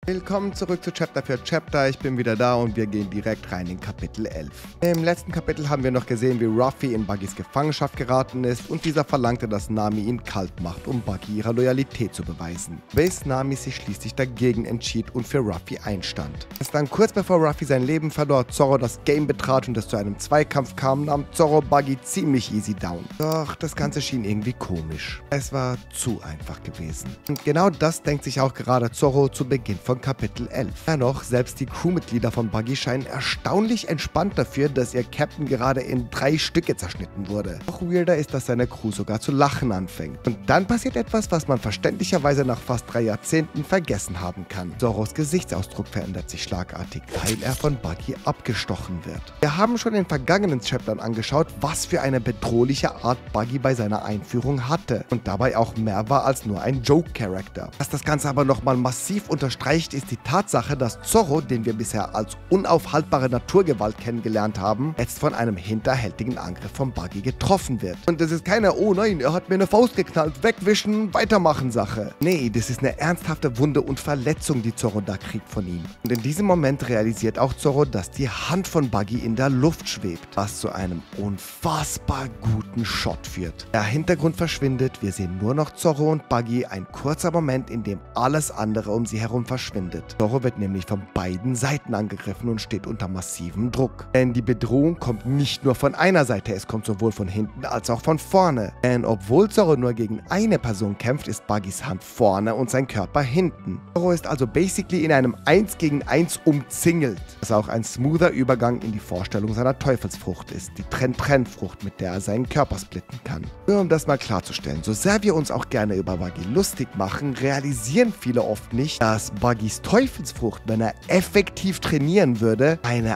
Willkommen zurück zu Chapter für Chapter. Ich bin wieder da und wir gehen direkt rein in Kapitel 11. Im letzten Kapitel haben wir noch gesehen, wie Ruffy in Buggys Gefangenschaft geraten ist und dieser verlangte, dass Nami ihn kalt macht, um Buggy ihre Loyalität zu beweisen. Bis Nami sich schließlich dagegen entschied und für Ruffy einstand. Als dann kurz bevor Ruffy sein Leben verlor, Zoro das Game betrat und es zu einem Zweikampf kam, nahm Zoro Buggy ziemlich easy down. Doch das Ganze schien irgendwie komisch. Es war zu einfach gewesen. Und genau das denkt sich auch gerade Zoro zu Beginn von Kapitel 11. Dennoch, selbst die Crewmitglieder von Buggy scheinen erstaunlich entspannt dafür, dass ihr Captain gerade in 3 Stücke zerschnitten wurde. Noch weirder ist, dass seine Crew sogar zu lachen anfängt. Und dann passiert etwas, was man verständlicherweise nach fast 3 Jahrzehnten vergessen haben kann. Zoros Gesichtsausdruck verändert sich schlagartig, weil er von Buggy abgestochen wird. Wir haben schon in vergangenen Chaptern angeschaut, was für eine bedrohliche Art Buggy bei seiner Einführung hatte und dabei auch mehr war als nur ein Joke-Charakter. Was das Ganze aber nochmal massiv unterstreicht, ist die Tatsache, dass Zoro, den wir bisher als unaufhaltbare Naturgewalt kennengelernt haben, jetzt von einem hinterhältigen Angriff von Buggy getroffen wird. Und das ist keine "Oh nein, er hat mir eine Faust geknallt, wegwischen, weitermachen" Sache. Nee, das ist eine ernsthafte Wunde und Verletzung, die Zoro da kriegt von ihm. Und in diesem Moment realisiert auch Zoro, dass die Hand von Buggy in der Luft schwebt, was zu einem unfassbar guten Shot führt. Der Hintergrund verschwindet, wir sehen nur noch Zoro und Buggy, ein kurzer Moment, in dem alles andere um sie herum verschwindet. Zoro wird nämlich von beiden Seiten angegriffen und steht unter massivem Druck. Denn die Bedrohung kommt nicht nur von einer Seite, es kommt sowohl von hinten als auch von vorne. Denn obwohl Zoro nur gegen eine Person kämpft, ist Buggys Hand vorne und sein Körper hinten. Zoro ist also basically in einem 1 gegen 1 umzingelt, was auch ein smoother Übergang in die Vorstellung seiner Teufelsfrucht ist, die Trenn-Trenn-Frucht, mit der er seinen Körper splitten kann. Nur um das mal klarzustellen, so sehr wir uns auch gerne über Buggy lustig machen, realisieren viele oft nicht, dass Buggys Teufelsfrucht, wenn er effektiv trainieren würde, eine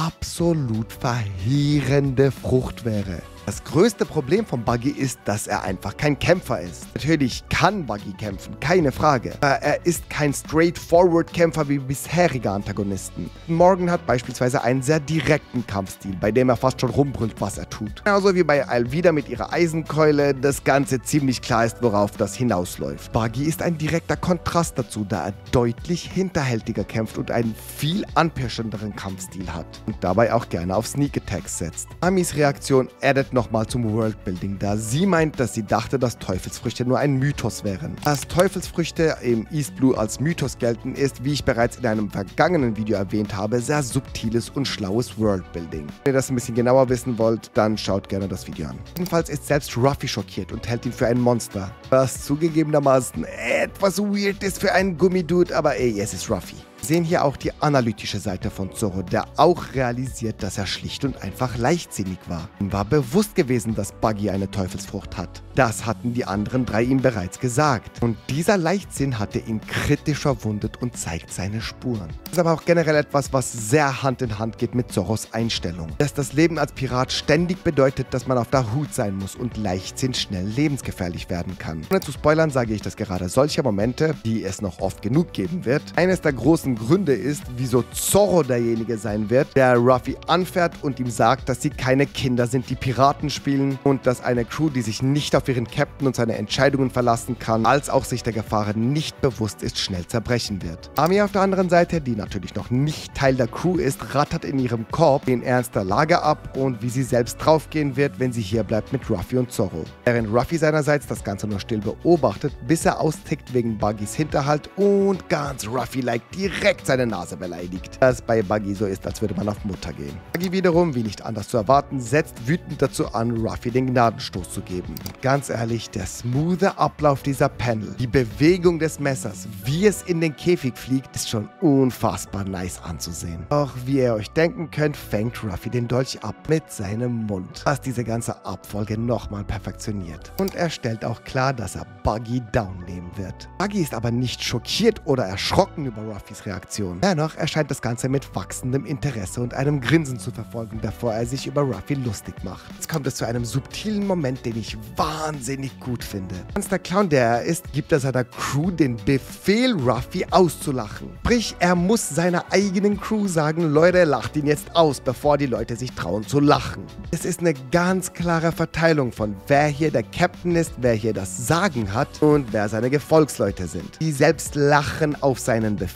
absolut verheerende Frucht wäre. Das größte Problem von Buggy ist, dass er einfach kein Kämpfer ist. Natürlich kann Buggy kämpfen, keine Frage. Aber er ist kein straightforward-Kämpfer wie bisherige Antagonisten. Morgan hat beispielsweise einen sehr direkten Kampfstil, bei dem er fast schon rumbrüllt, was er tut. Genauso wie bei Alvida mit ihrer Eisenkeule das Ganze ziemlich klar ist, worauf das hinausläuft. Buggy ist ein direkter Kontrast dazu, da er deutlich hinterhältiger kämpft und einen viel anpirschenderen Kampfstil hat. Und dabei auch gerne auf Sneak Attacks setzt. Amis Reaktion addet nochmal zum Worldbuilding, da sie meint, dass sie dachte, dass Teufelsfrüchte nur ein Mythos wären. Dass Teufelsfrüchte im East Blue als Mythos gelten, ist, wie ich bereits in einem vergangenen Video erwähnt habe, sehr subtiles und schlaues Worldbuilding. Wenn ihr das ein bisschen genauer wissen wollt, dann schaut gerne das Video an. Jedenfalls ist selbst Ruffy schockiert und hält ihn für ein Monster, was zugegebenermaßen etwas weird ist für einen Gummidude, aber ey, es ist Ruffy. Wir sehen hier auch die analytische Seite von Zoro, der auch realisiert, dass er schlicht und einfach leichtsinnig war. Ihm war bewusst gewesen, dass Buggy eine Teufelsfrucht hat. Das hatten die anderen 3 ihm bereits gesagt. Und dieser Leichtsinn hatte ihn kritisch verwundet und zeigt seine Spuren. Das ist aber auch generell etwas, was sehr Hand in Hand geht mit Zoros Einstellung. Dass das Leben als Pirat ständig bedeutet, dass man auf der Hut sein muss und Leichtsinn schnell lebensgefährlich werden kann. Ohne zu spoilern, sage ich, dass gerade solche Momente, die es noch oft genug geben wird, eines der großen Gründe ist, wieso Zoro derjenige sein wird, der Ruffy anfährt und ihm sagt, dass sie keine Kinder sind, die Piraten spielen und dass eine Crew, die sich nicht auf ihren Captain und seine Entscheidungen verlassen kann, als auch sich der Gefahren nicht bewusst ist, schnell zerbrechen wird. Ami auf der anderen Seite, die natürlich noch nicht Teil der Crew ist, rattert in ihrem Korb den Ernst der Lage ab und wie sie selbst draufgehen wird, wenn sie hier bleibt mit Ruffy und Zoro. Während Ruffy seinerseits das Ganze nur still beobachtet, bis er austickt wegen Buggys Hinterhalt und ganz Ruffy-like direkt seine Nase beleidigt. Das bei Buggy so ist, als würde man auf Mutter gehen. Buggy wiederum, wie nicht anders zu erwarten, setzt wütend dazu an, Ruffy den Gnadenstoß zu geben. Und ganz ehrlich, der smoothe Ablauf dieser Panel, die Bewegung des Messers, wie es in den Käfig fliegt, ist schon unfassbar nice anzusehen. Doch wie ihr euch denken könnt, fängt Ruffy den Dolch ab mit seinem Mund, was diese ganze Abfolge nochmal perfektioniert. Und er stellt auch klar, dass er Buggy down nehmen wird. Buggy ist aber nicht schockiert oder erschrocken über Ruffys Reaktion. Dennoch erscheint das Ganze mit wachsendem Interesse und einem Grinsen zu verfolgen, bevor er sich über Ruffy lustig macht. Jetzt kommt es zu einem subtilen Moment, den ich wahnsinnig gut finde. Als der Clown, der er ist, gibt er seiner Crew den Befehl, Ruffy auszulachen. Sprich, er muss seiner eigenen Crew sagen, Leute, lacht ihn jetzt aus, bevor die Leute sich trauen zu lachen. Es ist eine ganz klare Verteilung von wer hier der Captain ist, wer hier das Sagen hat und wer seine Gefolgsleute sind. Die selbst lachen auf seinen Befehl.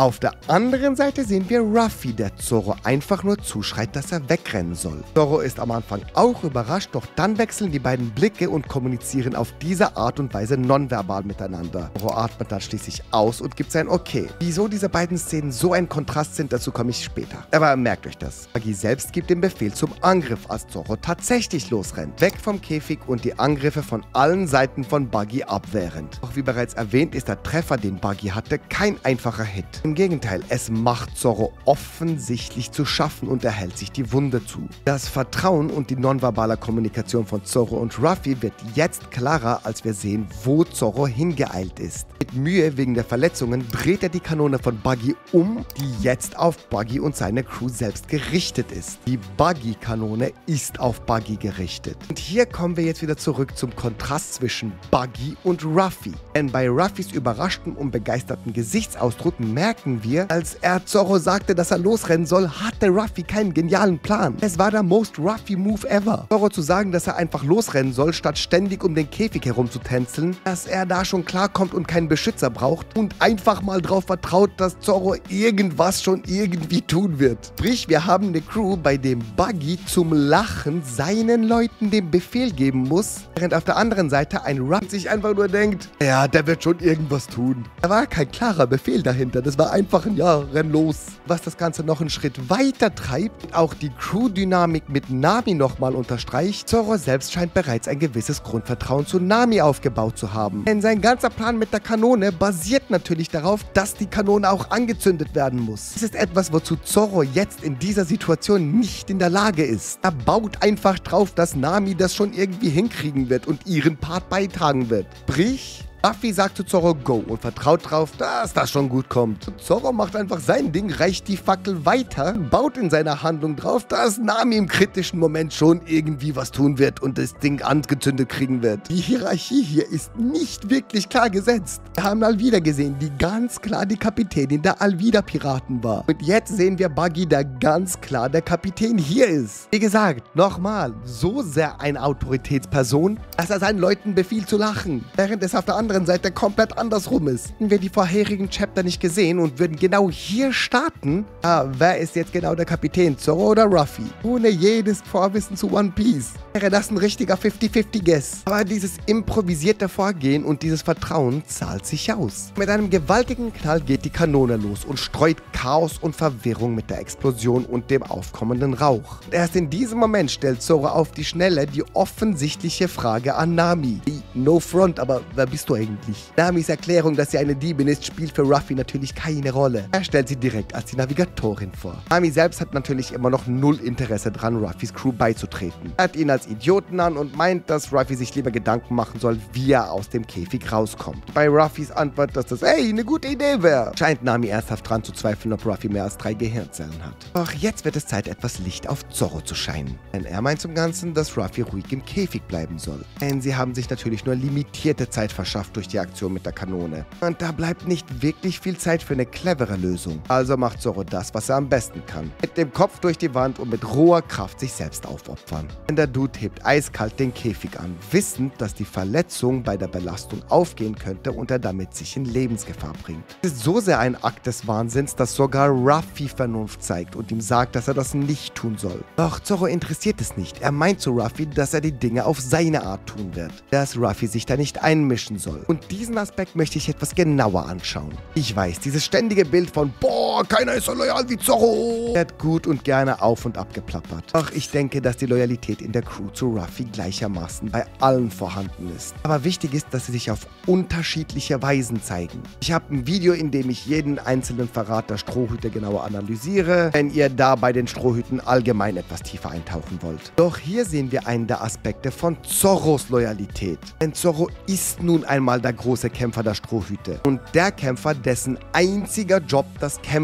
Auf der anderen Seite sehen wir Ruffy, der Zoro einfach nur zuschreit, dass er wegrennen soll. Zoro ist am Anfang auch überrascht, doch dann wechseln die beiden Blicke und kommunizieren auf diese Art und Weise nonverbal miteinander. Zoro atmet dann schließlich aus und gibt sein Okay. Wieso diese beiden Szenen so ein Kontrast sind, dazu komme ich später. Aber merkt euch das. Buggy selbst gibt den Befehl zum Angriff, als Zoro tatsächlich losrennt. Weg vom Käfig und die Angriffe von allen Seiten von Buggy abwehrend. Doch wie bereits erwähnt, ist der Treffer, den Buggy hatte, kein einfacher Hit. Im Gegenteil, es macht Zoro offensichtlich zu schaffen und er hält sich die Wunde zu. Das Vertrauen und die nonverbale Kommunikation von Zoro und Ruffy wird jetzt klarer, als wir sehen, wo Zoro hingeeilt ist. Mit Mühe wegen der Verletzungen dreht er die Kanone von Buggy um, die jetzt auf Buggy und seine Crew selbst gerichtet ist. Die Buggy-Kanone ist auf Buggy gerichtet. Und hier kommen wir jetzt wieder zurück zum Kontrast zwischen Buggy und Ruffy. Denn bei Ruffys überraschten und begeisterten Gesichtsausdruck merken wir, als er Zoro sagte, dass er losrennen soll, hatte Ruffy keinen genialen Plan. Es war der most Ruffy Move ever. Zoro zu sagen, dass er einfach losrennen soll, statt ständig um den Käfig herumzutänzeln, dass er da schon klarkommt und keinen Beschützer braucht und einfach mal drauf vertraut, dass Zoro irgendwas schon irgendwie tun wird. Sprich, wir haben eine Crew, bei dem Buggy zum Lachen seinen Leuten den Befehl geben muss, während auf der anderen Seite ein Ruffy sich einfach nur denkt, ja, der wird schon irgendwas tun. Da war kein klarer Befehl dahinter, das war einfach ein Ja, renn los. Was das Ganze noch einen Schritt weiter treibt, auch die Crew-Dynamik mit Nami nochmal unterstreicht, Zoro selbst scheint bereits ein gewisses Grundvertrauen zu Nami aufgebaut zu haben. Denn sein ganzer Plan mit der Kanone basiert natürlich darauf, dass die Kanone auch angezündet werden muss. Es ist etwas, wozu Zoro jetzt in dieser Situation nicht in der Lage ist. Er baut einfach drauf, dass Nami das schon irgendwie hinkriegen wird und ihren Part beitragen wird. Sprich, Ruffy sagt zu Zoro Go und vertraut drauf, dass das schon gut kommt. Zoro macht einfach sein Ding, reicht die Fackel weiter, baut in seiner Handlung drauf, dass Nami im kritischen Moment schon irgendwie was tun wird und das Ding angezündet kriegen wird. Die Hierarchie hier ist nicht wirklich klar gesetzt. Wir haben Alvida gesehen, die ganz klar die Kapitänin der Alvida-Piraten war. Und jetzt sehen wir Buggy, der ganz klar der Kapitän hier ist. Wie gesagt, nochmal, so sehr eine Autoritätsperson, dass er seinen Leuten befiehlt zu lachen, während es auf der anderen Seite komplett andersrum ist. Hätten wir die vorherigen Chapter nicht gesehen und würden genau hier starten, wer ist jetzt genau der Kapitän, Zoro oder Ruffy? Ohne jedes Vorwissen zu One Piece wäre das ein richtiger 50-50-Guess. Aber dieses improvisierte Vorgehen und dieses Vertrauen zahlt sich aus. Mit einem gewaltigen Knall geht die Kanone los und streut Chaos und Verwirrung mit der Explosion und dem aufkommenden Rauch. Und erst in diesem Moment stellt Zoro auf die Schnelle die offensichtliche Frage an Nami. No front, aber wer bist du eigentlich? Namis Erklärung, dass sie eine Diebin ist, spielt für Ruffy natürlich keine Rolle. Er stellt sie direkt als die Navigatorin vor. Nami selbst hat natürlich immer noch null Interesse dran, Ruffys Crew beizutreten. Er hat ihn als Idioten an und meint, dass Ruffy sich lieber Gedanken machen soll, wie er aus dem Käfig rauskommt. Bei Ruffys Antwort, dass das eine gute Idee wäre, scheint Nami ernsthaft dran zu zweifeln, ob Ruffy mehr als 3 Gehirnzellen hat. Doch jetzt wird es Zeit, etwas Licht auf Zoro zu scheinen. Denn er meint zum Ganzen, dass Ruffy ruhig im Käfig bleiben soll. Denn sie haben sich natürlich nur limitierte Zeit verschafft durch die Aktion mit der Kanone. Und da bleibt nicht wirklich viel Zeit für eine clevere Lösung. Also macht Zoro das, was er am besten kann. Mit dem Kopf durch die Wand und mit roher Kraft sich selbst aufopfern. Denn der Dude hebt eiskalt den Käfig an, wissend, dass die Verletzung bei der Belastung aufgehen könnte und er damit sich in Lebensgefahr bringt. Es ist so sehr ein Akt des Wahnsinns, dass sogar Ruffy Vernunft zeigt und ihm sagt, dass er das nicht tun soll. Doch Zoro interessiert es nicht. Er meint zu Ruffy, dass er die Dinge auf seine Art tun wird. Dass Ruffy sich da nicht einmischen soll. Und diesen Aspekt möchte ich etwas genauer anschauen. Ich weiß, dieses ständige Bild von boah, keiner ist so loyal wie Zoro wird gut und gerne auf und ab geplappert. Doch ich denke, dass die Loyalität in der Crew zu Ruffy gleichermaßen bei allen vorhanden ist. Aber wichtig ist, dass sie sich auf unterschiedliche Weisen zeigen. Ich habe ein Video, in dem ich jeden einzelnen Verrat der Strohhüte genauer analysiere, wenn ihr da bei den Strohhüten allgemein etwas tiefer eintauchen wollt. Doch hier sehen wir einen der Aspekte von Zoros Loyalität. Denn Zoro ist nun einmal der große Kämpfer der Strohhüte. Und der Kämpfer, dessen einziger Job das Kämpfen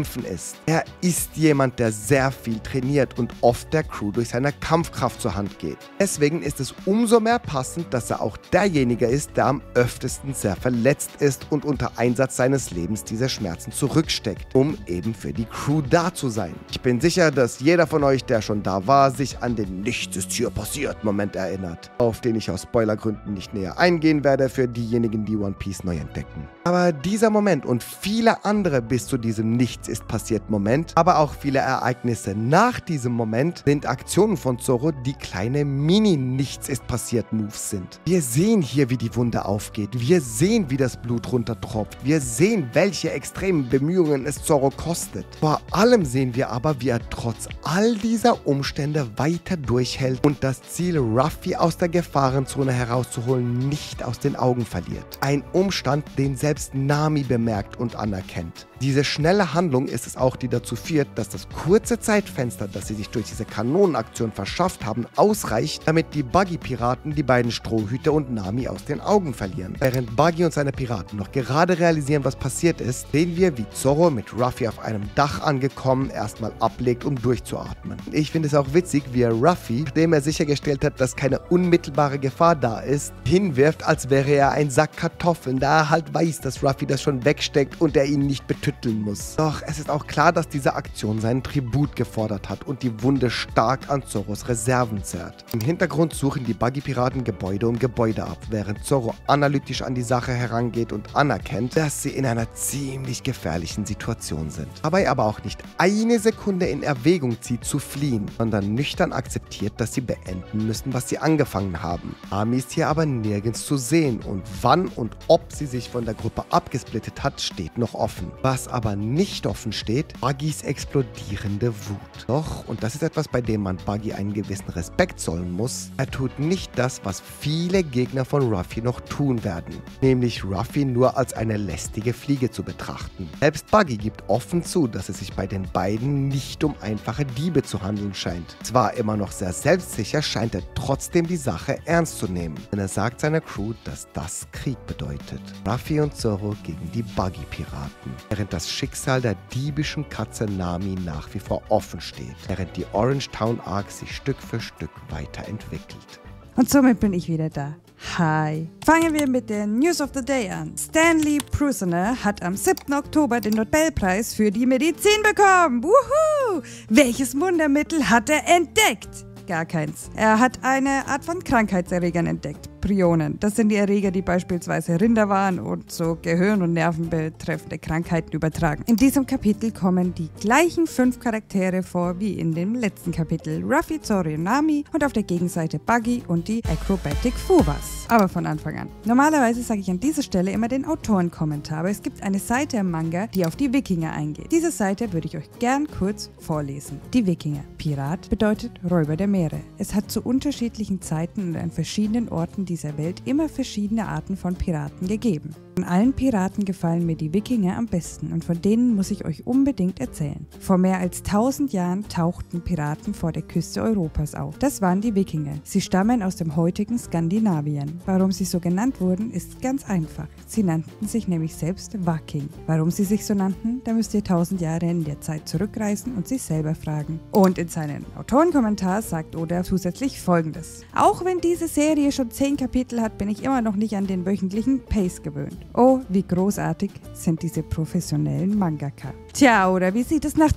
Kämpfen ist. Er ist jemand, der sehr viel trainiert und oft der Crew durch seine Kampfkraft zur Hand geht. Deswegen ist es umso mehr passend, dass er auch derjenige ist, der am öftesten sehr verletzt ist und unter Einsatz seines Lebens diese Schmerzen zurücksteckt, um eben für die Crew da zu sein. Ich bin sicher, dass jeder von euch, der schon da war, sich an den Nichts ist hier passiert Moment erinnert, auf den ich aus Spoilergründen nicht näher eingehen werde für diejenigen, die One Piece neu entdecken. Aber dieser Moment und viele andere bis zu diesem Nichts ist passiert Moment, aber auch viele Ereignisse nach diesem Moment sind Aktionen von Zoro, die kleine Mini-Nichts ist passiert Moves sind. Wir sehen hier, wie die Wunde aufgeht. Wir sehen, wie das Blut runtertropft. Wir sehen, welche extremen Bemühungen es Zoro kostet. Vor allem sehen wir aber, wie er trotz all dieser Umstände weiter durchhält und das Ziel, Ruffy aus der Gefahrenzone herauszuholen, nicht aus den Augen verliert. Ein Umstand, den selbst Nami bemerkt und anerkennt. Diese schnelle Handlung ist es auch, die dazu führt, dass das kurze Zeitfenster, das sie sich durch diese Kanonenaktion verschafft haben, ausreicht, damit die Buggy-Piraten die beiden Strohhüte und Nami aus den Augen verlieren. Während Buggy und seine Piraten noch gerade realisieren, was passiert ist, sehen wir, wie Zoro mit Ruffy auf einem Dach angekommen erstmal ablegt, um durchzuatmen. Ich finde es auch witzig, wie er Ruffy, nachdem er sichergestellt hat, dass keine unmittelbare Gefahr da ist, hinwirft, als wäre er ein Sack Kartoffeln, da er halt weiß, dass Ruffy das schon wegsteckt und er ihn nicht betüttelt muss. Doch es ist auch klar, dass diese Aktion seinen Tribut gefordert hat und die Wunde stark an Zoros Reserven zerrt. Im Hintergrund suchen die Buggy-Piraten Gebäude um Gebäude ab, während Zoro analytisch an die Sache herangeht und anerkennt, dass sie in einer ziemlich gefährlichen Situation sind. Dabei aber auch nicht eine Sekunde in Erwägung zieht zu fliehen, sondern nüchtern akzeptiert, dass sie beenden müssen, was sie angefangen haben. Nami ist hier aber nirgends zu sehen und wann und ob sie sich von der Gruppe abgesplittet hat, steht noch offen. Was aber nicht offen steht, Buggys explodierende Wut. Doch, und das ist etwas, bei dem man Buggy einen gewissen Respekt zollen muss, er tut nicht das, was viele Gegner von Ruffy noch tun werden, nämlich Ruffy nur als eine lästige Fliege zu betrachten. Selbst Buggy gibt offen zu, dass es sich bei den beiden nicht um einfache Diebe zu handeln scheint. Zwar immer noch sehr selbstsicher, scheint er trotzdem die Sache ernst zu nehmen, denn er sagt seiner Crew, dass das Krieg bedeutet. Ruffy und Zoro gegen die Buggy-Piraten, während das Schicksal der diebischen Katze Nami nach wie vor offen steht, während die Orange Town Arc sich Stück für Stück weiterentwickelt. Und somit bin ich wieder da. Hi. Fangen wir mit der News of the Day an. Stanley Prusiner hat am 7. Oktober den Nobelpreis für die Medizin bekommen. Wuhu! Welches Wundermittel hat er entdeckt? Gar keins. Er hat eine Art von Krankheitserregern entdeckt. Prionen. Das sind die Erreger, die beispielsweise Rinder waren und so Gehirn- und Nerven betreffende Krankheiten übertragen. In diesem Kapitel kommen die gleichen 5 Charaktere vor wie in dem letzten Kapitel. Ruffy, Zoro und Nami und auf der Gegenseite Buggy und die Acrobatic Fubas. Aber von Anfang an. Normalerweise sage ich an dieser Stelle immer den Autorenkommentar, aber es gibt eine Seite im Manga, die auf die Wikinger eingeht. Diese Seite würde ich euch gern kurz vorlesen. Die Wikinger. Pirat bedeutet Räuber der Meere. Es hat zu unterschiedlichen Zeiten und an verschiedenen Orten dieser Welt immer verschiedene Arten von Piraten gegeben. Von allen Piraten gefallen mir die Wikinger am besten und von denen muss ich euch unbedingt erzählen. Vor mehr als 1000 Jahren tauchten Piraten vor der Küste Europas auf. Das waren die Wikinger. Sie stammen aus dem heutigen Skandinavien. Warum sie so genannt wurden, ist ganz einfach. Sie nannten sich nämlich selbst Viking. Warum sie sich so nannten, da müsst ihr 1000 Jahre in der Zeit zurückreisen und sich selber fragen. Und in seinem Autorenkommentar sagt Oda zusätzlich Folgendes. Auch wenn diese Serie schon 10 Kapitel hat, bin ich immer noch nicht an den wöchentlichen Pace gewöhnt. Oh, wie großartig sind diese professionellen Mangaka. Tja, oder wie sieht es nach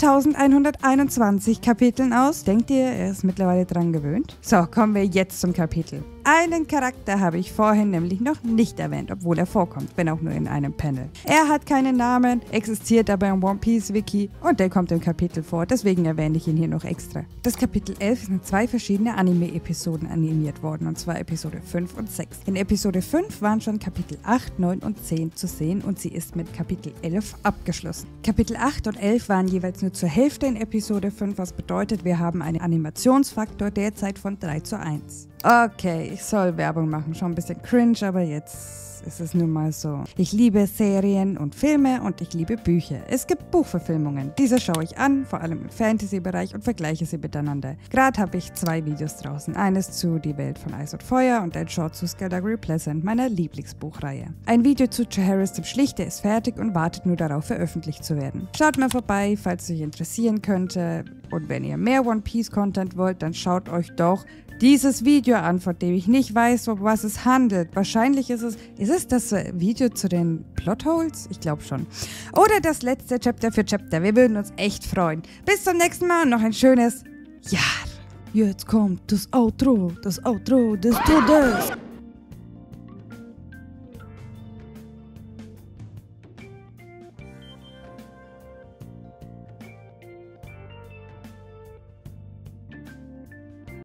1121 Kapiteln aus? Denkt ihr, er ist mittlerweile dran gewöhnt? So, kommen wir jetzt zum Kapitel. Einen Charakter habe ich vorhin nämlich noch nicht erwähnt, obwohl er vorkommt, wenn auch nur in einem Panel. Er hat keinen Namen, existiert aber im One Piece Wiki und der kommt im Kapitel vor, deswegen erwähne ich ihn hier noch extra. Das Kapitel 11 ist in 2 verschiedene Anime-Episoden animiert worden, und zwar Episode 5 und 6. In Episode 5 waren schon Kapitel 8, 9 und 10 zu sehen und sie ist mit Kapitel 11 abgeschlossen. Kapitel 8 und 11 waren jeweils nur zur Hälfte in Episode 5, was bedeutet, wir haben einen Animationsfaktor derzeit von 3:1. Okay, ich soll Werbung machen. Schon ein bisschen cringe, aber jetzt ist es nun mal so. Ich liebe Serien und Filme und ich liebe Bücher. Es gibt Buchverfilmungen. Diese schaue ich an, vor allem im Fantasy-Bereich, und vergleiche sie miteinander. Gerade habe ich 2 Videos draußen. Eines zu Die Welt von Eis und Feuer und ein Short zu Skeldagery Pleasant, meiner Lieblingsbuchreihe. Ein Video zu Jaehaerys dem Schlichte ist fertig und wartet nur darauf, veröffentlicht zu werden. Schaut mal vorbei, falls es euch interessieren könnte. Und wenn ihr mehr One Piece Content wollt, dann schaut euch doch dieses Video an, von dem ich nicht weiß, um was es handelt. Wahrscheinlich ist es das Video zu den Plotholes? Ich glaube schon. Oder das letzte Chapter für Chapter. Wir würden uns echt freuen. Bis zum nächsten Mal und noch ein schönes Jahr. Jetzt kommt das Outro des Todes.